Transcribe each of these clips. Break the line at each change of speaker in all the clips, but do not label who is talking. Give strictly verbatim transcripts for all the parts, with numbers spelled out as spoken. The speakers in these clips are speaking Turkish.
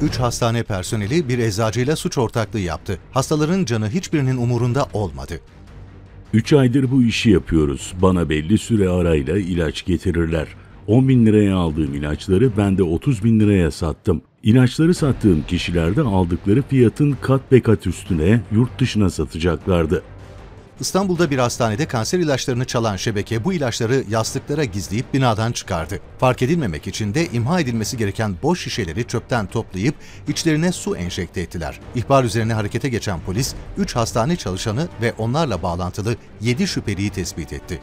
Üç hastane personeli bir eczacıyla suç ortaklığı yaptı. Hastaların canı hiçbirinin umurunda olmadı.
Üç aydır bu işi yapıyoruz. Bana belli süre arayla ilaç getirirler. on bin liraya aldığım ilaçları ben de otuz bin liraya sattım. İlaçları sattığım kişiler de aldıkları fiyatın kat be kat üstüne yurt dışına satacaklardı.
İstanbul'da bir hastanede kanser ilaçlarını çalan şebeke bu ilaçları yastıklara gizleyip binadan çıkardı. Fark edilmemek için de imha edilmesi gereken boş şişeleri çöpten toplayıp içlerine su enjekte ettiler. İhbar üzerine harekete geçen polis, üç hastane çalışanı ve onlarla bağlantılı yedi şüpheliyi tespit etti.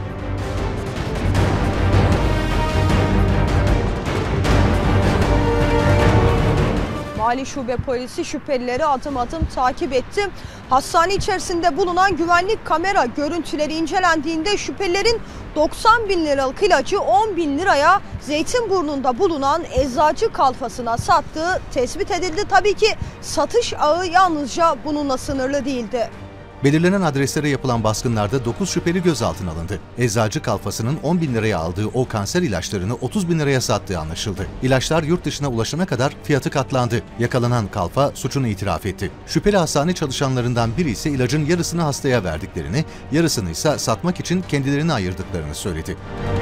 Mali Şube Polisi şüphelileri adım adım takip etti. Hastane içerisinde bulunan güvenlik kamera görüntüleri incelendiğinde şüphelilerin doksan bin liralık ilacı on bin liraya Zeytinburnu'nda bulunan eczacı kalfasına sattığı tespit edildi. Tabii ki satış ağı yalnızca bununla sınırlı değildi.
Belirlenen adreslere yapılan baskınlarda dokuz şüpheli gözaltına alındı. Eczacı kalfasının on bin liraya aldığı o kanser ilaçlarını otuz bin liraya sattığı anlaşıldı. İlaçlar yurt dışına ulaşana kadar fiyatı katlandı. Yakalanan kalfa suçunu itiraf etti. Şüpheli hastane çalışanlarından biri ise ilacın yarısını hastaya verdiklerini, yarısını ise satmak için kendilerine ayırdıklarını söyledi.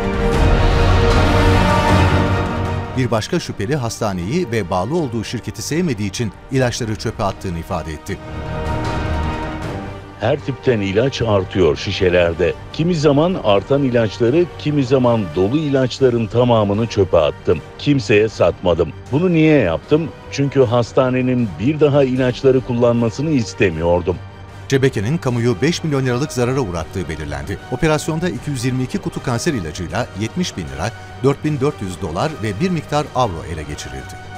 Bir başka şüpheli hastaneyi ve bağlı olduğu şirketi sevmediği için ilaçları çöpe attığını ifade etti.
Her tipten ilaç artıyor şişelerde. Kimi zaman artan ilaçları, kimi zaman dolu ilaçların tamamını çöpe attım. Kimseye satmadım. Bunu niye yaptım? Çünkü hastanenin bir daha ilaçları kullanmasını istemiyordum.
Şebekenin kamuyu beş milyon liralık zarara uğrattığı belirlendi. Operasyonda iki yüz yirmi iki kutu kanser ilacıyla yetmiş bin lira, dört bin dört yüz dolar ve bir miktar avro ele geçirildi.